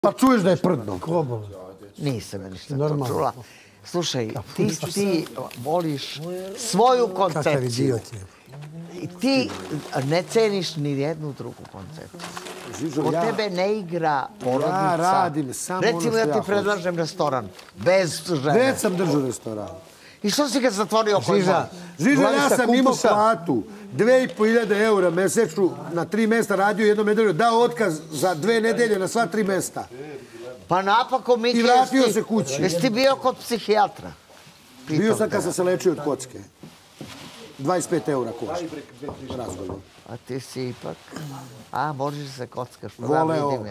Pa čuješ da je prdno? Nisam ništa to čula. Slušaj, ti voliš svoju koncepciju. I ti ne ceniš ni jednu drugu koncepciju. Kod tebe ne igra porodica. Ja radim samo ono što ja hoću. Recimo, ja ti predlažem restoran. Bez žene. Već sam držao restoran. I što si ga zatvorio oko Žiža, ja sam imao platu 2.500 eura mesečnu, na 3 mesta radio jednom nedelju, dao otkaz za 2 nedelje na sva 3 mesta. Pa napako, Miki, i vratio se kući. Jesi ti bio kod psihijatra? Bio sam kad sam se lečio od kocke. 25 eura košta. Razgovor. A ti si ipak... A, možeš se kockaš. Voleo.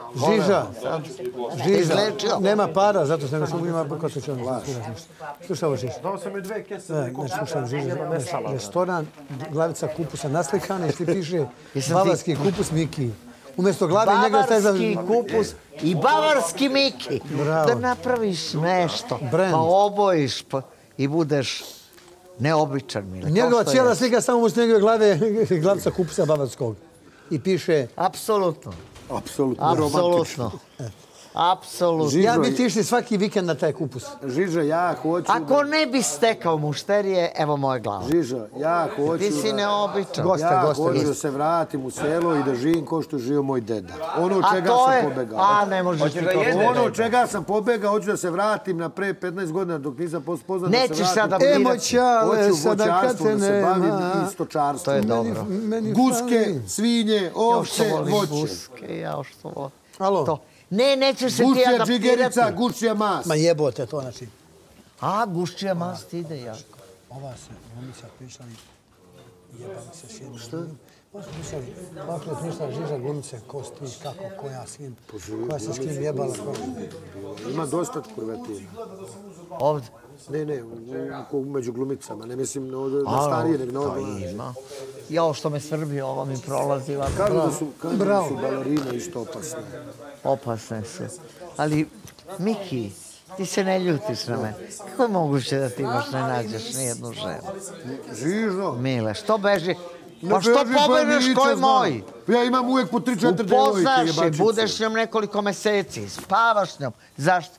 Žiža, nema para, zato što nego ima kockačan. Slušaj ovo, Žiža. Dao sam mi 2 kese. Ne, slušaj, Žiža. Restoran, glavica kupusa naslikana i što piše bavarski kupus Miki. Umjesto glave njega staje za... Bavarski kupus i bavarski Miki. Da napraviš nešto, pa obojiš i budeš neobičan, Mile. Njegova cijela slika samo uz njegove glave, glavica kupusa bavarskog. I piše... Apsolutno. Apsolutno. Apsolutno. Ja bi ti išli svaki vikend na taj kupus. Žiža, ja hoću... Ako ne bi stekao mušterije, evo moje glava. Žiža, ja hoću... Ti si neobičan. Ja hoću da se vratim u selo i da živim kao što je živio moj deda. Ono od čega sam pobegao. A, ne možeš ti to. Ono od čega sam pobegao, hoću da se vratim na pre 15 godina dok nisam spoznao da se vratim. Nećeš sada birati. Hoću voćarstvo da se bavim i stočarstvo. To je dobro. Guske, svinje, ovce, voće. Guske, ja što volim. Alo? Ne, nećeš se ti Gušća adaptirati. džigerica, gušća mas. Ma jebote, to znači. A, gušća mas ti ide jako. Ova se, glumica pričali, jebali se s jednom. Što? Ovo su pričali, ovako je pričala Žiža glumice, ko sti, kako, koja s kim, koja se s kim jebala. Ima dosta kurvetina. Ovdje? Ne, među glumicama, ne mislim na starije, nego na ove. Ima. Jao što me Srbi, ovo mi prolazi. Kažu da su balerine isto opasne. Opasne su. Ali, Miki, ti se ne ljutiš na mene. Kako je moguće da ti baš ne nađeš nijednu ženu? Žižo. Mile, što beži? Pa što pobegneš ko je moj? Ja imam uvijek po 3-4 devojke. Upoznaš je, budeš s njom nekoliko meseci, spavaš s njom. Zašto?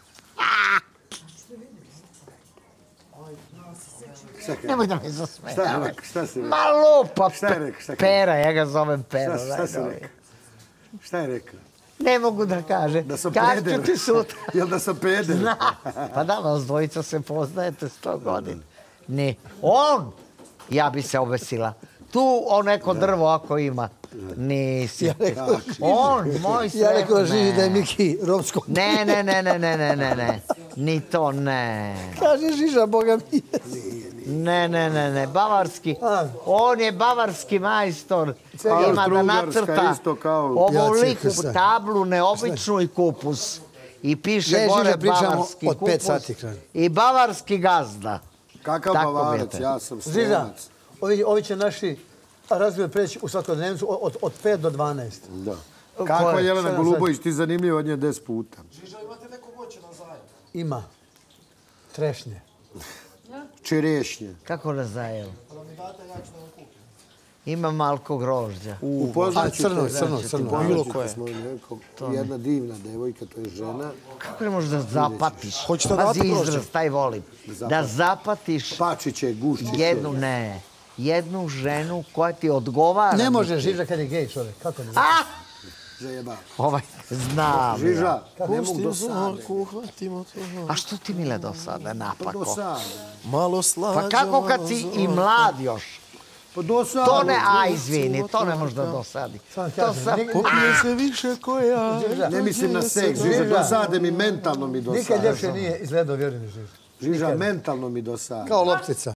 Nemoj da me zasmejavaš. Šta si rekao? Ma lupa, rekao? Pera, ja ga zovem Pera. Šta je rekao? Ne mogu da kaže. Da sam Kažu peder. ti sutra. Jel da sam peder? Pa da, vas dvojica se poznajete 100 godina. Ne. On, ja bi se obesila. Tu on neko drvo ako ima. Nisi. On, moj sve. Ja rekao Žiži da je Miki romsko. Ne. Ni to ne. Kaže Žiža, Boga mi. Ne, bavarski. On je bavarski majstor. Ima da nacrta ovoliku tablu, neobičnu i kupus. I piše gore bavarski kupus i bavarski gazda. Kakav bavarac, ja sam stranac. Ovi će naši razgovor preći u svakodnevnicu od 5 do 12. Da. Kakva Jelena Golubović, ti zanimljivo od nje 10 puta. Žiža, imate neko voće na zajmu? Ima. Trešnje. Čerešnje. Kako na zajelu? Ima malko grožđa. Crno. Bilo koje. Jedna divna devojka, to je žena. Kako ne možeš da zapatiš? Pazi izraz, taj volim. Da zapatiš jednu ženu koja ti odgovara. Ne može Žiža kad je gej čovjek. Kako ne može? Zajeba. Ovaj, znam. Žiža, ne mogu do sada. A što ti, Mile, do sada napako? Do sada. Malo slađa. Pa kako kad si i mlad još? Pa do sada. To ne, izvini, to ne može da dosadi. Popije se više koja. Ne mislim na seks, Žiža, dosade mi, mentalno mi dosade. Nikad ljepše nije izgledao, vjerujem, Žiža. Žiža, mentalno mi dosade. Kao loptica.